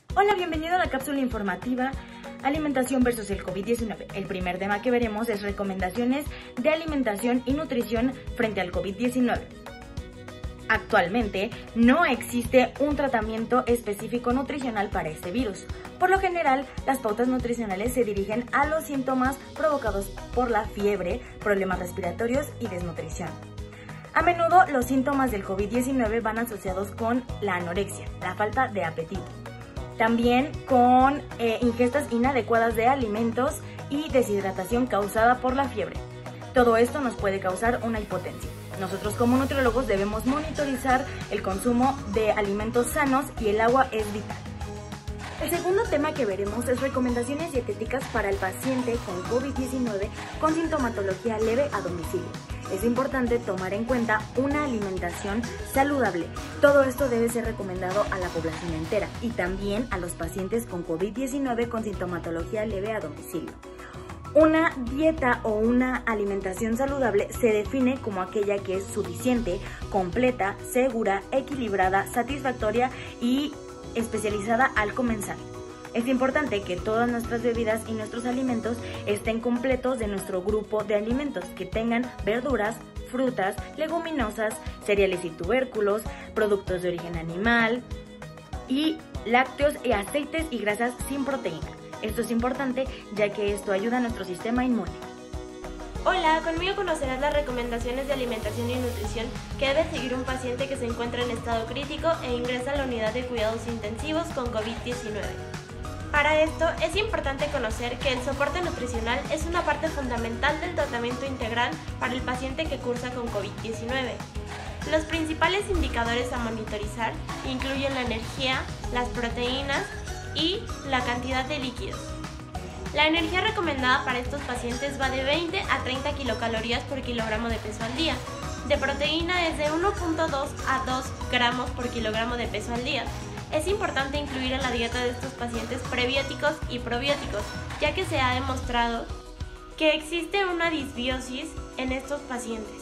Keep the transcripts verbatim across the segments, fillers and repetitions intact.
Hola, bienvenido a la cápsula informativa Alimentación versus el COVID diecinueve. El primer tema que veremos es recomendaciones de alimentación y nutrición frente al COVID diecinueve. Actualmente no existe un tratamiento específico nutricional para este virus. Por lo general, las pautas nutricionales se dirigen a los síntomas provocados por la fiebre, problemas respiratorios y desnutrición. A menudo los síntomas del COVID diecinueve van asociados con la anorexia, la falta de apetito. También con eh, ingestas inadecuadas de alimentos y deshidratación causada por la fiebre. Todo esto nos puede causar una hipotensión. Nosotros como nutriólogos debemos monitorizar el consumo de alimentos sanos y el agua es vital. El segundo tema que veremos es recomendaciones dietéticas para el paciente con COVID diecinueve con sintomatología leve a domicilio. Es importante tomar en cuenta una alimentación saludable. Todo esto debe ser recomendado a la población entera y también a los pacientes con COVID diecinueve con sintomatología leve a domicilio. Una dieta o una alimentación saludable se define como aquella que es suficiente, completa, segura, equilibrada, satisfactoria y especializada al comenzar. Es importante que todas nuestras bebidas y nuestros alimentos estén completos de nuestro grupo de alimentos, que tengan verduras, frutas, leguminosas, cereales y tubérculos, productos de origen animal y lácteos y aceites y grasas sin proteína. Esto es importante ya que esto ayuda a nuestro sistema inmune. Hola, conmigo conocerás las recomendaciones de alimentación y nutrición que debe seguir un paciente que se encuentra en estado crítico e ingresa a la unidad de cuidados intensivos con COVID diecinueve. Para esto es importante conocer que el soporte nutricional es una parte fundamental del tratamiento integral para el paciente que cursa con COVID diecinueve. Los principales indicadores a monitorizar incluyen la energía, las proteínas y la cantidad de líquidos. La energía recomendada para estos pacientes va de veinte a treinta kilocalorías por kilogramo de peso al día. De proteína es de uno punto dos a dos gramos por kilogramo de peso al día. Es importante incluir en la dieta de estos pacientes prebióticos y probióticos, ya que se ha demostrado que existe una disbiosis en estos pacientes.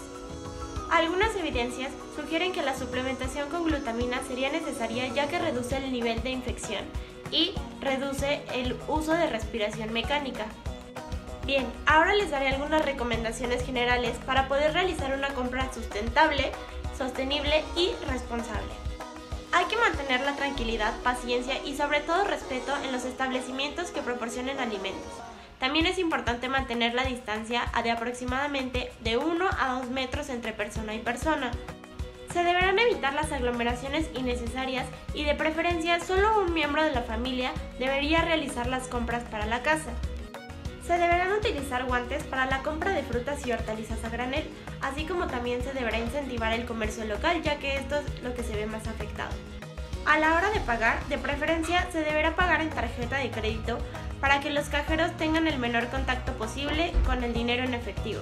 Algunas evidencias sugieren que la suplementación con glutamina sería necesaria ya que reduce el nivel de infección y reduce el uso de respiración mecánica. Bien, ahora les daré algunas recomendaciones generales para poder realizar una compra sustentable, sostenible y responsable. Hay que mantener la tranquilidad, paciencia y sobre todo respeto en los establecimientos que proporcionen alimentos. También es importante mantener la distancia de aproximadamente de uno a dos metros entre persona y persona. Se deberán evitar las aglomeraciones innecesarias y de preferencia solo un miembro de la familia debería realizar las compras para la casa. Se deberán utilizar guantes para la compra de frutas y hortalizas a granel, así como también se deberá incentivar el comercio local, ya que esto es lo que se ve más afectado. A la hora de pagar, de preferencia se deberá pagar en tarjeta de crédito para que los cajeros tengan el menor contacto posible con el dinero en efectivo.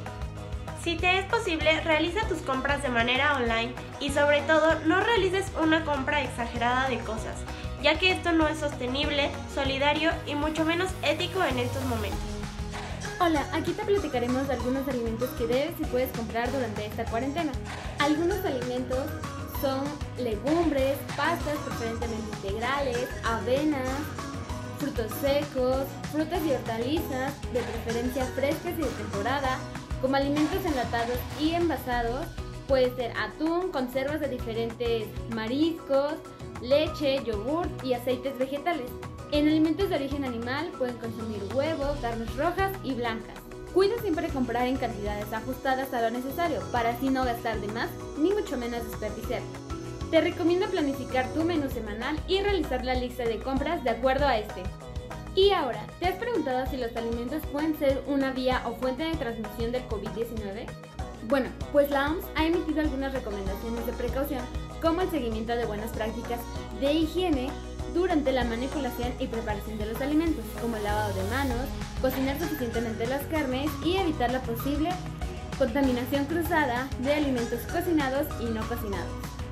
Si te es posible, realiza tus compras de manera online y sobre todo no realices una compra exagerada de cosas, ya que esto no es sostenible, solidario y mucho menos ético en estos momentos. Hola, aquí te platicaremos de algunos alimentos que debes y puedes comprar durante esta cuarentena. Algunos alimentos son legumbres, pastas preferentemente integrales, avenas, frutos secos, frutas y hortalizas, de preferencia frescas y de temporada, como alimentos enlatados y envasados, puede ser atún, conservas de diferentes mariscos, leche, yogur y aceites vegetales. En alimentos de origen animal pueden consumir huevo, carnes rojas y blancas. Cuida siempre comprar en cantidades ajustadas a lo necesario para así no gastar de más ni mucho menos desperdiciar. Te recomiendo planificar tu menú semanal y realizar la lista de compras de acuerdo a este. Y ahora, ¿te has preguntado si los alimentos pueden ser una vía o fuente de transmisión del COVID diecinueve? Bueno, pues la O M S ha emitido algunas recomendaciones de precaución, como el seguimiento de buenas prácticas de higiene durante la manipulación y preparación de los alimentos, como el lavado de manos, cocinar suficientemente las carnes y evitar la posible contaminación cruzada de alimentos cocinados y no cocinados.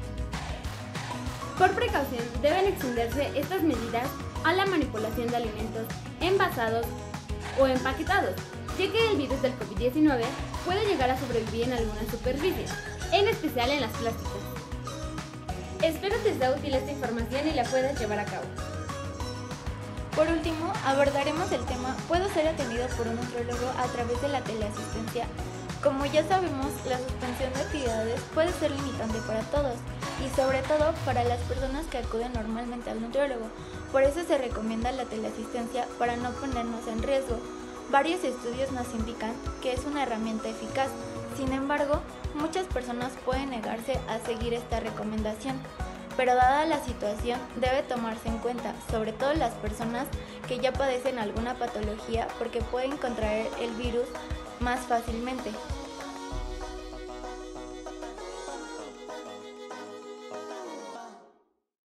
Por precaución, deben extenderse estas medidas a la manipulación de alimentos envasados o empaquetados, ya que el virus del COVID diecinueve puede llegar a sobrevivir en algunas superficies, en especial en las plásticas. Espero te sea útil esta información y la puedas llevar a cabo. Por último, abordaremos el tema ¿puedo ser atendido por un nutriólogo a través de la teleasistencia? Como ya sabemos, la suspensión de actividades puede ser limitante para todos y sobre todo para las personas que acuden normalmente al nutriólogo. Por eso se recomienda la teleasistencia para no ponernos en riesgo. Varios estudios nos indican que es una herramienta eficaz. Sin embargo, muchas personas pueden negarse a seguir esta recomendación. Pero dada la situación, debe tomarse en cuenta, sobre todo las personas que ya padecen alguna patología porque pueden contraer el virus más fácilmente.